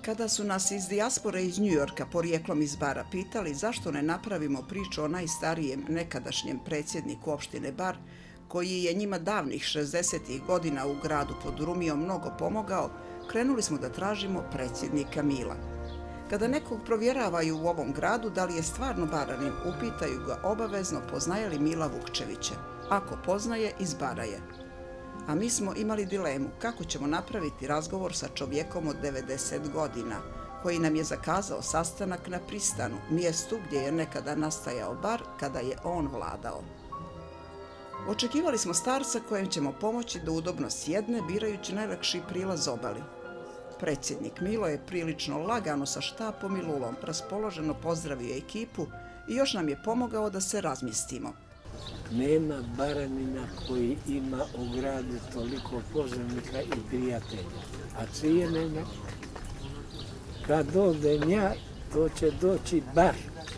Kada su nas iz dijaspore iz Njujorka porijeklom iz Bara pitali zašto ne napravimo priču o najstarijem nekadašnjem predsjedniku opštine Bar, koji je njima davnih 60. godina u gradu pod Rumijom mnogo pomogao, krenuli smo da tražimo predsjednika Mila. Kada nekog provjeravaju u ovom gradu da li je stvarno Baranin, upitaju ga obavezno poznaje li Mila Vukčevića. Ako poznaje, iz Bara je. A mi smo imali dilemu kako ćemo napraviti razgovor sa čovjekom od 90 godina, koji nam je zakazao sastanak na Pristanu, mjestu gdje je nekada nastajao bar kada je on vladao. Očekivali smo starca kojem ćemo pomoći da udobno sjedne, birajući najlakši prilaz obali. Predsjednik Milo je prilično lagano sa štapom i lulom raspoloženo pozdravio ekipu i još nam je pomogao da se razmjestimo. Nema Baranina koji ima u gradu toliko poznanika i prijatelja. A cijenjena, kad dođem ja, to će doći Bar.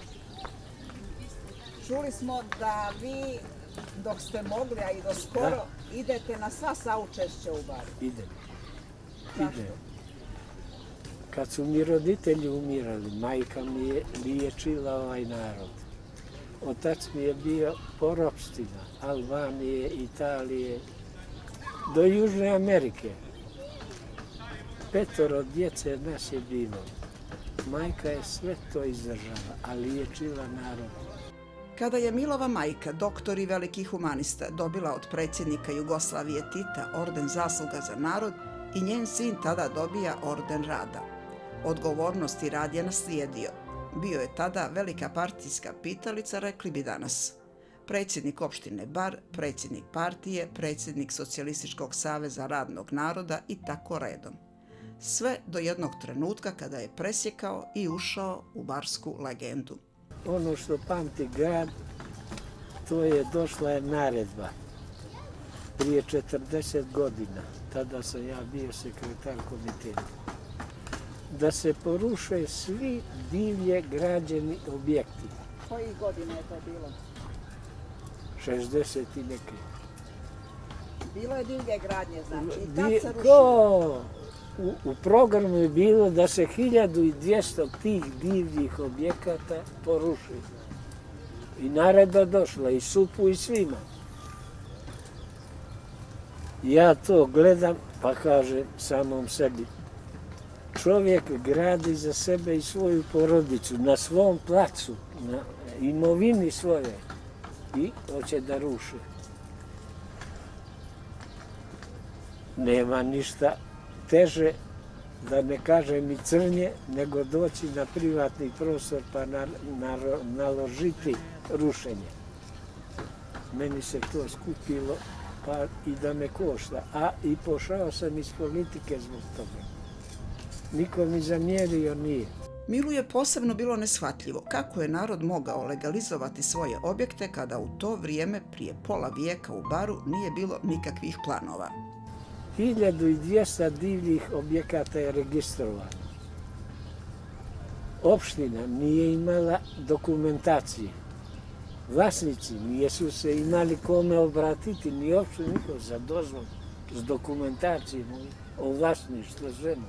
Čuli smo da vi, dok ste mogli, a i do skoro, idete na sva saučešća u Baru. Idem. Zašto? Kad su mi roditelji umirali, majka mi je liječila ovaj narod. Otac mi je bio po ropstvima, Albanije, Italije, do Južne Amerike. 5 djece nas je bilo. Majka je sve to izdržala, a liječila narod. Kada je Milova majka, doktor i veliki humanista, dobila od predsjednika Jugoslavije Tita orden zasluga za narod i njen sin tada dobija orden rada. Odgovornost i rad je naslijedio. Bio je tada velika partijska pitalica, rekli bi danas. Predsjednik opštine Bar, predsjednik partije, predsjednik Socijalističkog saveza radnog naroda i tako redom. Sve do jednog trenutka kada je presjekao i ušao u barsku legendu. Ono što pamti grad, to je došla je naredba. Prije 40 godina, tada sam ja bio sekretar komiteta, da se poruše svi divlje građeni objekti. Kojih godina je to bilo? 60 i neke. Bilo je divlje gradnje, znači. I tad se rušilo. U programu je bilo da se 1200 tih divljih objekata poruši. I naredba došla, i SUP-u i svima. Ja to gledam, pa kažem samom sebi. Čovjek gradi za sebe i svoju porodicu, na svom placu, na imovini svoje i hoće da ruše. Nema ništa teže, da ne kažem i crnje, nego doći na privatni prostor pa naložiti rušenje. Meni se to skupilo pa i da me košta, a i pošao sam iz politike zbog toga. Niko mi zamjerio nije. Milu je posebno bilo neshvatljivo kako je narod mogao legalizovati svoje objekte kada u to vrijeme prije pola vijeka u Baru nije bilo nikakvih planova. 1200 divljih objekata je registrovano. Opština nije imala dokumentacije. Vlasnici nisu se imali kome obratiti, ni opštinu niko za dozvolu s dokumentacijom o vlasništvu žene.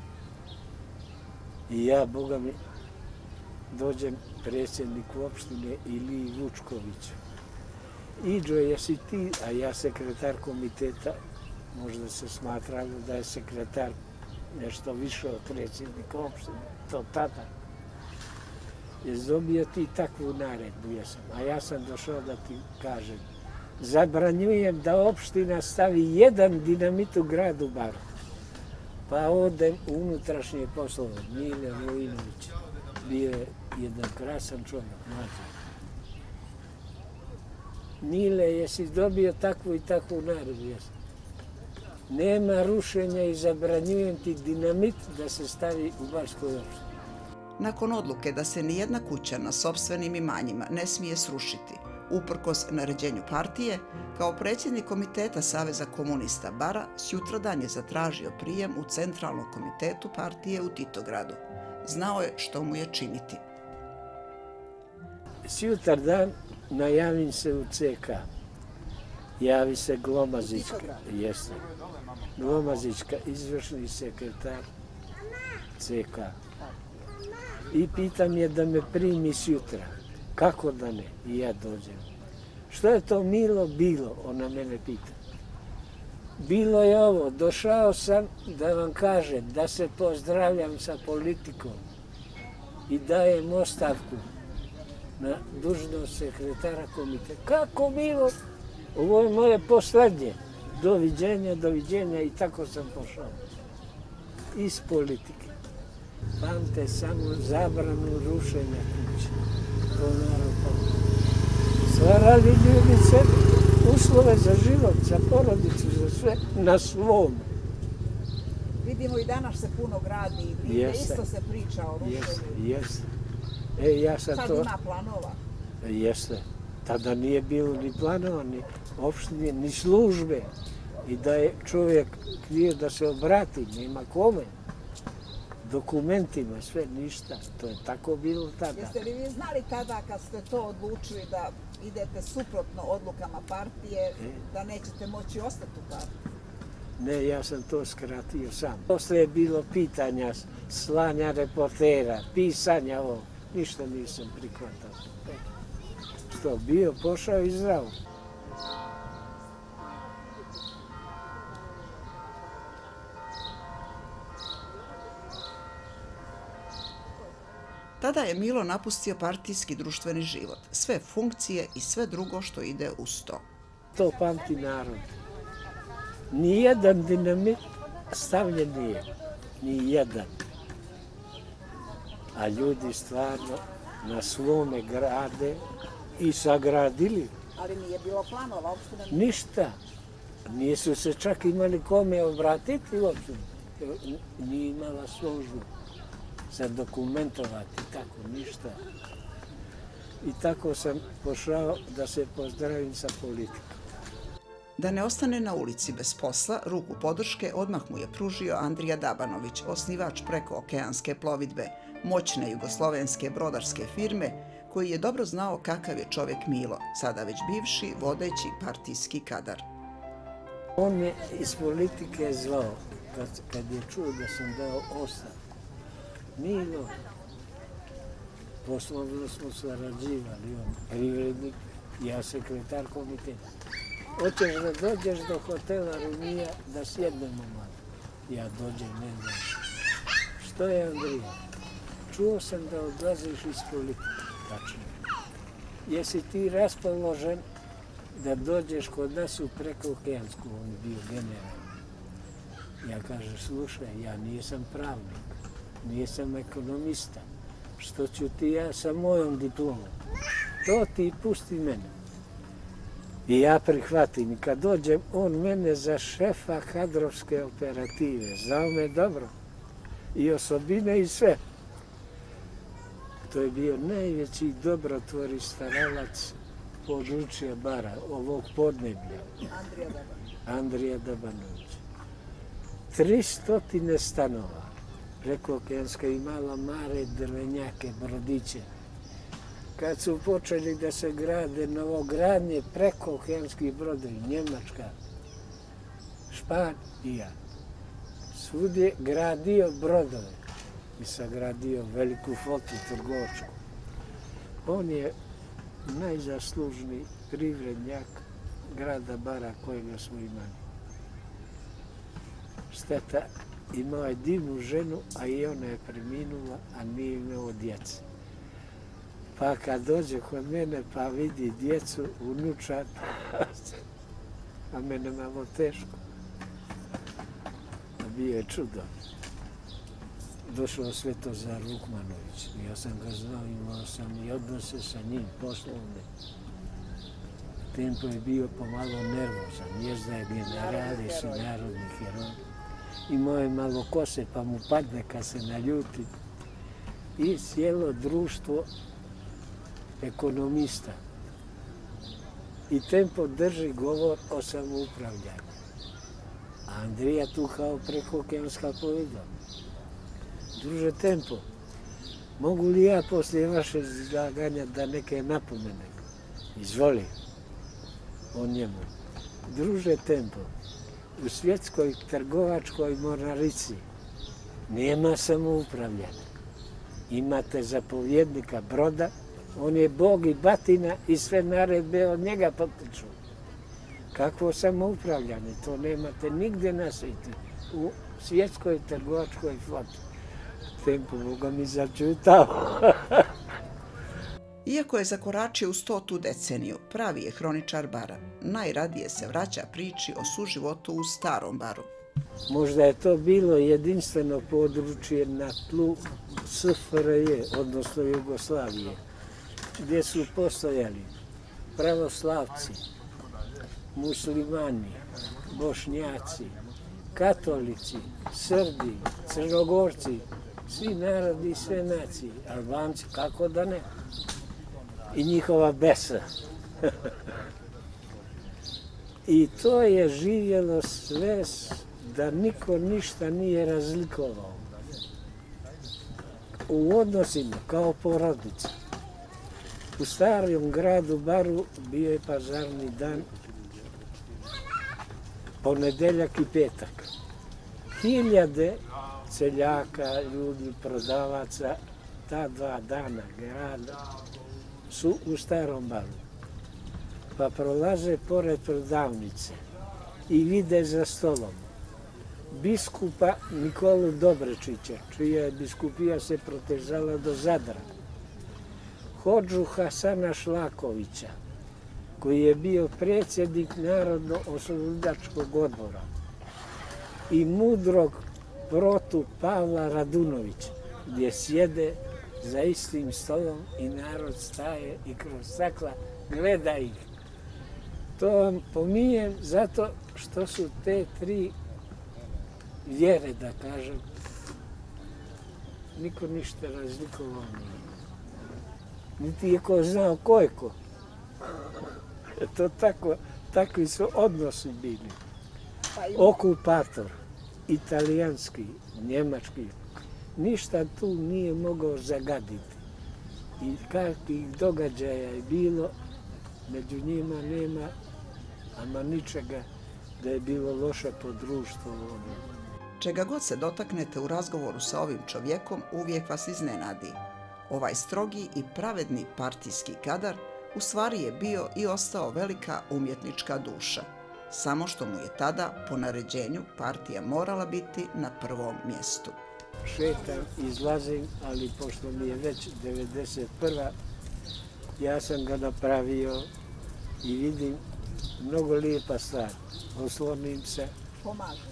I ja, Boga mi, dođem predsjedniku opštine Iliji Vučkoviću. Iđo, jesi ti, a ja sekretar komiteta, možda se smatralo da je sekretar nešto više od predsjednika opštine, to tada. Jesi dobio ti takvu naredbu, jesam, a ja sam došao da ti kažem. Zabranjujem da opština stavi jedan dinamit u gradu Baru. Pa odem u unutrašnje poslove. Mile Vojinović bio je jedan krasan čovjek, mlađi. Mile, jesi dobio takvu i takvu naredbu? Jesam. Nema rušenja i zabranjujem ti dinamit da se stavi u barskoj opštini. Nakon odluke da se nijedna kuća na sopstvenim imanjima ne smije srušiti, uprkos naređenju partije, kao predsjednik komiteta Saveza komunista Bara, sutradan je zatražio prijem u centralnom komitetu partije u Titogradu. Znao je što mu je činiti. Sutradan najavim se u CK. Javi se Glomazićka, jeste. Glomazićka, izvršni sekretar CK. I pitam je da me primi sutra. Kako da ne? I ja dođem. Što je to Milo bilo? Ona mene pita. Bilo je ovo, došao sam da vam kažem da se pozdravljam sa politikom i dajem ostavku na dužnost sekretara komiteta. Kako Milo? Ovo je moje poslednje. Doviđenja, doviđenja i tako sam pošao. Iz politike. Pamte samo zabranu rušenja kuće. To narod pamte. Stvarali ljudi sebi uslove za život, za porodicu, za sve, na svom. Vidimo i danas se puno gradi i isto se priča o rušenju. Jeste. Ja sam Sad to... ima planova. Jeste. Tada nije bilo ni planova, ni opštine, ni službe. I da je čovjek htio da se obrati, nema kome. Dokumentima, sve, ništa. To je tako bilo tada. Jeste li vi znali tada kad ste to odlučili da idete suprotno odlukama partije, da nećete moći ostati u partiji? Ne, ja sam to skratio sam. Posle je bilo pitanja, slanja reportera, pisanja ovo. Ništa nisam prihvatao. Što, bio, pošao i zdravo. Tada je Milo napustio partijski društveni život, sve funkcije i sve drugo što ide uz to. To pamti narod. Nijedan dinamit stavljen nije. Nijedan. A ljudi stvarno na svome grade i sagradili. Ali nije bilo planova uopšte? Ništa. Nisu se čak imali kome obratiti uopšte. Nije imala službu za dokumentovati, tako, ništa. I tako sam pošao da se pozdravim sa politikom. Da ne ostane na ulici bez posla, ruku podrške odmah mu je pružio Andrija Dabanović, osnivač Prekookeanske plovidbe, moćne jugoslovenske brodarske firme, koji je dobro znao kakav je čovjek Milo, sada već bivši vodeći partijski kadar. On me iz politike zvao, kad je čuo da sam dao ostavku. Milo, poslovno smo sarađivali, on privrednik, ja sekretar komiteta. Hoćeš da dođeš do hotela Rumija da sjednemo malo? Ja dođem, ne znam. Što je, Andrija? Čuo sam da odlaziš iz politike. Tačno. Jesi ti raspoložen da dođeš kod nas u Prekookeansku? On je bio general. Ja kažem, slušaj, ja nisam pravnik, nisam ekonomista. Što ću ti ja sa mojom diplomom? To ti pusti mene. I ja prihvatim. I kad dođem, on mene za šefa kadrovske operative. Znao me dobro. I osobine i sve. To je bio najveći dobrotvor i staralac područja Bara, ovog podneblja. Andrija Dabanović. 300 stanova. Prekookeanska imala mare drvenjake, brodiće. Kad su počeli da se grade novogradnje prekookeanskih brodovi, Njemačka, Španija, svud je gradio brodove i sagradio veliku flotu trgovačku. On je najzaslužniji privrednjak grada Bara kojega smo imali. Šteta, imao je divnu ženu, a i ona je preminula, a nije imao djece. Pa kad dođe kod mene pa vidi djecu, unučat, a mene malo teško. Bio je čudo. Došao sve to za Rukmanović. Ja sam ga znao, imao sam i odnose sa njim, poslovne. Tempo je bio pomalo nervozan, jezda je generali, si narodni heroj. Imao je malo kose, pa mu padne kad se naljuti. I cijelo društvo ekonomista. I Tempo drži govor o samoupravljanju. A Andrija tu kao Prekookeanska plovidba. Druže Tempo, mogu li ja poslije vaše izlaganja da neke napomene? Izvoli. On njemu. Druže Tempo, u svjetskoj trgovačkoj mornarici Nema samoupravljanja. Imate zapovjednika broda, on je bog i batina i sve naredbe od njega potiču. Kakvo samoupravljanje, to nemate nigdje na svijetu. U svjetskoj trgovačkoj floti. Tempo Boga mi začutao. Iako je zakoračio u 100. deceniju, pravi je hroničar bara. Najradije se vraća priči o suživotu u starom baru. Možda je to bilo jedinstveno područje na tlu SFRJ, odnosno Jugoslavije, gdje su postojali pravoslavci, muslimani, bošnjaci, katolici, Srbi, Crnogorci, svi narodi i sve nacije, Albanci, kako da ne, i njihova besa. I to je živjelo sve da niko ništa nije razlikovao. U odnosima kao porodica. U starom gradu Baru bio je pazarni dan, ponedeljak i petak. Hiljade seljaka, ljudi, prodavaca, ta 2 dana grada su u starom Baru. Pa prolaze pored prodavnice i vide za stolom biskupa Nikolu Dobrečića, čija je biskupija se protezala do Zadra. Hodžu Hasana Šlakovića, koji je bio predsjednik Narodno-oslobodilačkog odbora, i mudrog Protu Pavla Radunovića, gdje sjede za istim stolom i narod staje i kroz stakla gleda ih. To vam pominjem zato što su te 3 vjere, da kažem, niko ništa razlikovao nije. Niti je ko znao ko je ko. To takvi su odnosi bili. Okupator, italijanski, njemački, ništa tu nije mogao zagaditi. I kakvih događaja je bilo, među njima nema ama ničega da je bilo loše po društvu. Čega god se dotaknete u razgovoru sa ovim čovjekom, uvijek vas iznenadi. Ovaj strogi i pravedni partijski kadar u stvari je bio i ostao velika umjetnička duša. Samo što mu je tada, po naređenju, partija morala biti na prvom mjestu. Šetam, izlazim, ali pošto mi je već 91. ja sam ga napravio i vidim mnogo lijepa stvar. Oslonim se. Pomažem.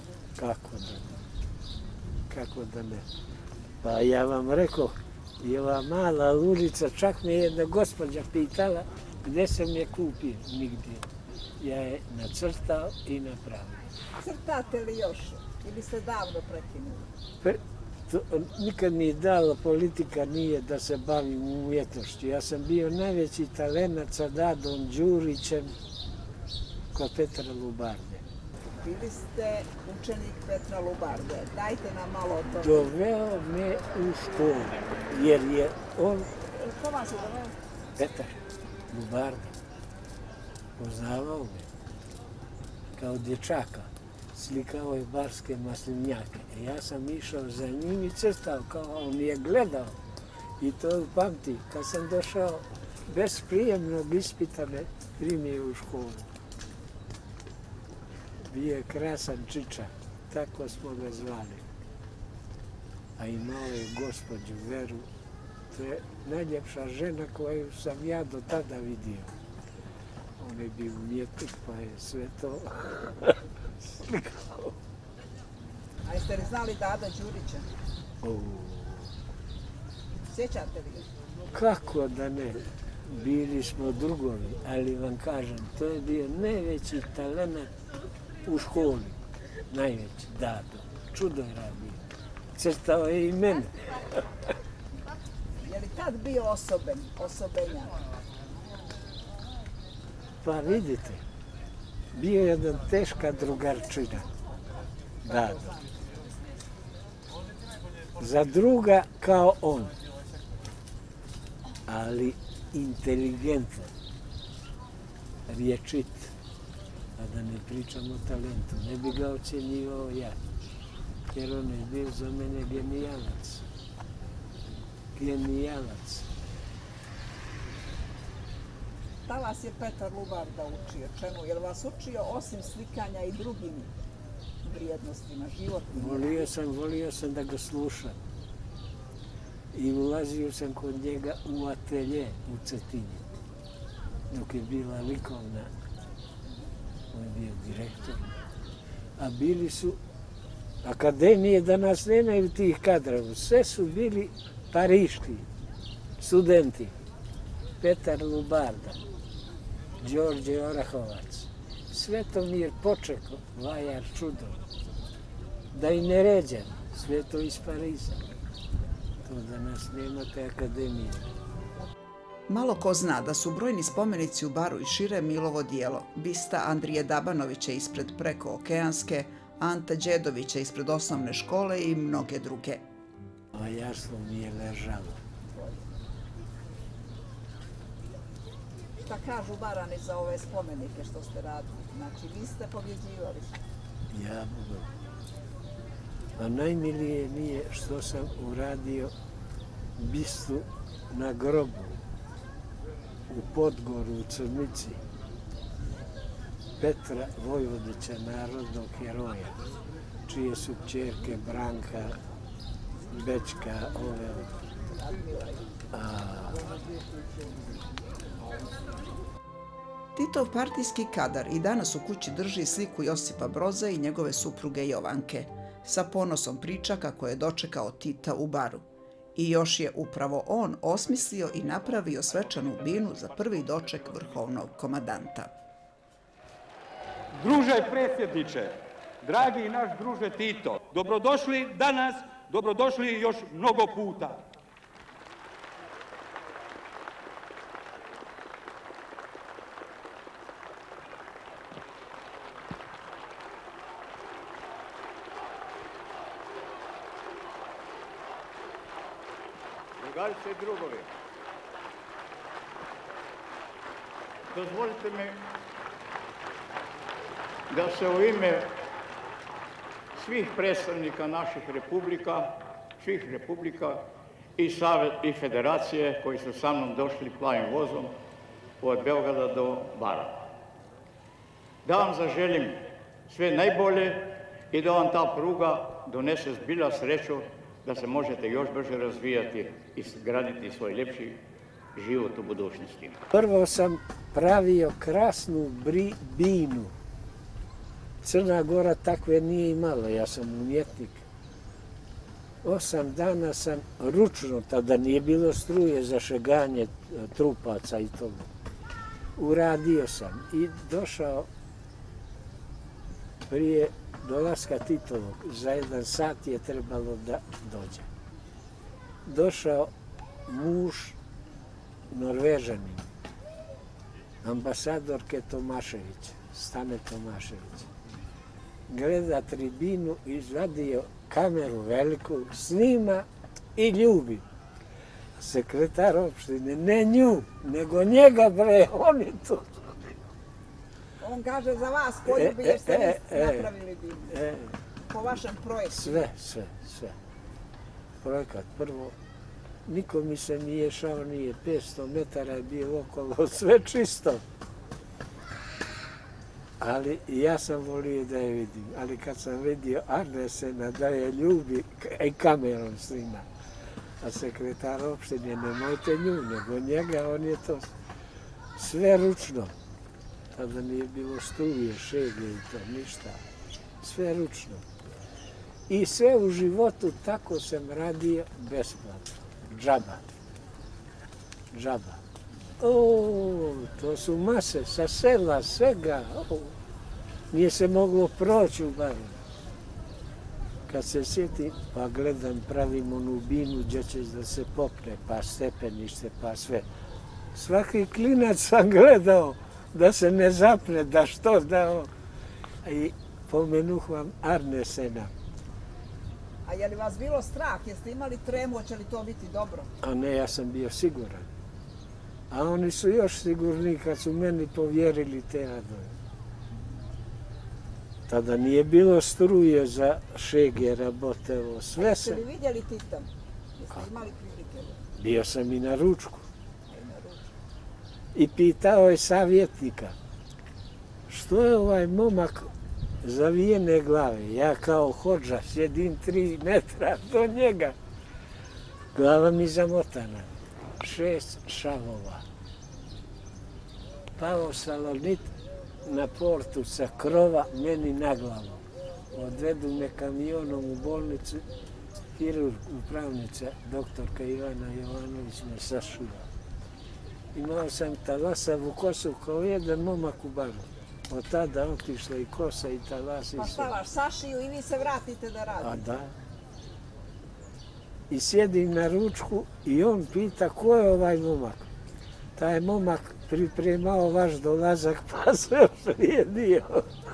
Kako da ne. Pa ja vam rekao, i ova mala ulica, čak me jedna gospođa pitala gdje sam je kupio, nigdje. Ja je nacrtao i napravio. Crtate li još ili ste davno prekinuli? Nikad mi je dala politika nije da se bavim umjetnošću. Ja sam bio najveći talenat sa Dadom Đurićem kod Petra Lubarde. Bili ste učenik Petra Lubarde. Dajte nam malo o tome. Doveo me u školu, jer je on... Ko vas je doveo? Petar Lubarde. Poznavao me kao dječaka. Slikao je barske maslinjake. Ja sam išao za njim i crtao, kao on je gledao. I to pamti, kad sam došao bez prijemnog ispita me primio u školu. Bio je krasan čiča, tako smo ga zvali. A imao je gospođu Veru, to je najljepša žena koju sam ja do tada vidio. On je bio umjetnik, pa je sve to slikao. A jeste li znali Dada Đurića? Sjećate li ga? Kako da ne? Bili smo drugovi, ali vam kažem, to je bio najveći talenat u školi. Najveći, Dado. Čudo je radio. Crtao je i mene. Je li tad bio osobenjak? Pa vidite, bio je jedna teška drugarčina. Dado. Za druga kao on. Ali inteligentan, riječit, a da ne pričam o talentu, ne bi ga ocjenjivao ja. jer on je bio za mene genijalac. Genijalac. Šta vas je Petar Lubarda učio? Čemu? Je li vas učio osim slikanja i drugim vrijednostima, životnim? Volio sam da ga slušam. I ulazio sam kod njega u atelje u Cetinju. Dok je bila likovna, on je bio direktor. A bili su akademije, danas nemaju tih kadrova. Sve su bili pariški studenti. Petar Lubarda, Đorđe Orahovac, Svetomir Počeko, vajar čudo, da i ne ređem, sve to iz Pariza. To danas nemate akademije. Malo ko zna da su brojni spomenici u Baru i šire Milovo djelo, bista Andrije Dabanovića ispred Prekookeanske, Ante Đedovića ispred osnovne škole i mnoge druge. Vajarstvo mi je ležalo. Šta kažu Barani za ove spomenike što ste radili? Znači, vi ste pobjeđivali. Ja budem. A najmilije mi je što sam uradio bistu na grobu u Podgoru, u Crnici, Petra Vojvodića, narodnog heroja, čije su kćerke Branka, Bečka, ove. Titov partijski kadar i danas u kući drži sliku Josipa Broza i njegove supruge Jovanke. Sa ponosom priča kako je dočekao Tita u Baru. I još je upravo on osmislio i napravio svečanu binu za prvi doček vrhovnog komadanta. Druže predsjedniče, dragi naš druže Tito, dobrodošli danas, dobrodošli još mnogo puta. Drugarice i drugovi, dozvolite mi da se u ime svih predstavnika naših republika i federacije koji su sa mnom došli plavim vozom od Beograda do Bara, da vam zaželim sve najbolje i da vam ta pruga donese zbilja sreću da se možete još brže razvijati i graditi svoj ljepši život u budućnosti. Prvo sam pravio krasnu binu. Crna Gora takve nije imala, ja sam umjetnik. 8 dana sam ručno, tada nije bilo struje za šeganje trupaca i toga. Uradio sam i došao prije dolaska Titovog, za 1 sat je trebalo da dođe. Došao muž Norvežanin, ambasadorke Tomašević, Stane Tomašević. Gleda tribinu, izvadio kameru veliku, snima i ljubi. Sekretar opštine, ne nju, nego njega bre, on je to. On kaže za vas poljubi jer ste vi napravili binu. Po vašem projektu. Sve. Projekat prvo, niko mi se nije šao, nije 500 metara je bio okolo, sve čisto. Ali ja sam volio da je vidim. Ali kad sam vidio Arnesena da je ljubi i kamerom snima, a sekretar opštine, nemojte nju, nego njega, on je to sve ručno. Tada nije bilo struje, šege i to, ništa. Sve ručno. I sve u životu tako sam radio besplatno. Džaba. To su mase sa sela, svega. Nije se moglo proći u Baru. Kad se sjetim, pa gledam, pravim onu binu gdje će da se popne, pa stepenište, pa sve. Svaki klinac sam gledao da se ne zapne, da što dao. I pomenuh vam Arnesena. A je li vas bilo strah? Jeste imali tremu, hoće li to biti dobro? A ne, ja sam bio siguran. A oni su još sigurni kad su meni povjerili te radove. Tada nije bilo struje za Šegera, Botevo, sve Jeste se. li vidjeli Tita? Jeste imali prilike? Bio sam i na ručku. I pitao je savjetnika, što je ovaj momak zavijene glave? Ja kao hodža sjedim 3 metra do njega. Glava mi zamotana. 6 šavova. Pao salonit na portu sa krova meni na glavu. Odvedu me kamionom u bolnicu. Hirurg, upravnica, doktorka Ivana Jovanović me sašuva. Imao sam talasavu kosu kao jedan momak u baru. Od tada otišla i kosa i talasi. Pa šta vaš, sašiju i vi se vratite da radite? A da. I sjedim na ručku i on pita ko je ovaj momak. Taj momak pripremao vaš dolazak pa se oprijedio.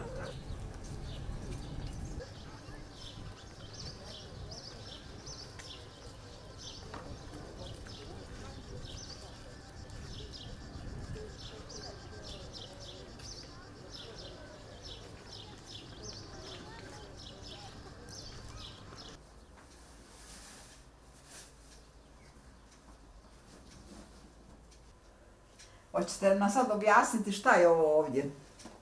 Hoćete nam sad objasniti šta je ovo ovdje?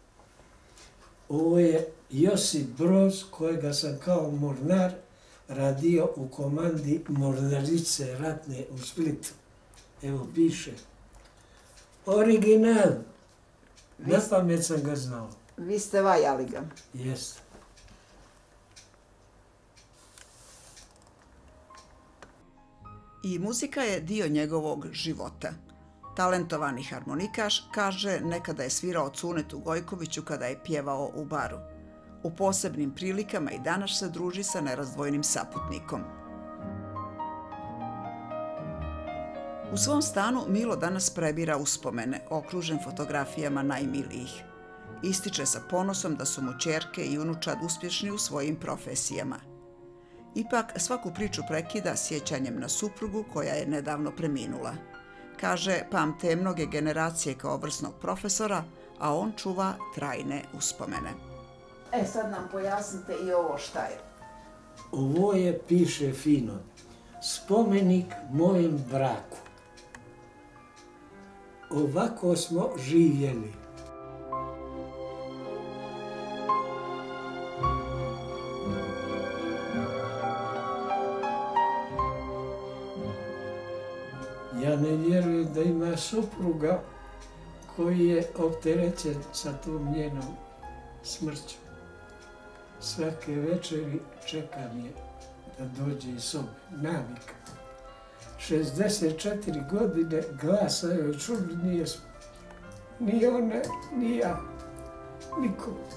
Ovo je Josip Broz, kojega sam kao mornar radio u komandi mornarice ratne u Splitu. Evo piše. Original. Na pamet sam ga znao. Vi ste vajali ga. Jeste. I muzika je dio njegovog života. Talentovani harmonikaš, kaže, nekada je svirao Cunetu Gojkoviću kada je pjevao u baru. U posebnim prilikama i danas se druži sa nerazdvojnim saputnikom. U svom stanu Milo danas prebira uspomene, okružen fotografijama najmilijih. Ističe sa ponosom da su mu ćerke i unučad uspješni u svojim profesijama. Ipak svaku priču prekida sjećanjem na suprugu koja je nedavno preminula. Kaže, pamte mnoge generacije kao vrsnog profesora, a on čuva trajne uspomene. Sad nam pojasnite i ovo šta je. Ovo je, piše fino, spomenik mojem braku. Ovako smo živjeli. Ja ne vjerujem da ima supruga koji je opterećen sa tom njenom smrću. Svake večeri čekam je da dođe iz sobe. Navika. 64 godine glasa joj čuli nije ni ona, ni ja, niko.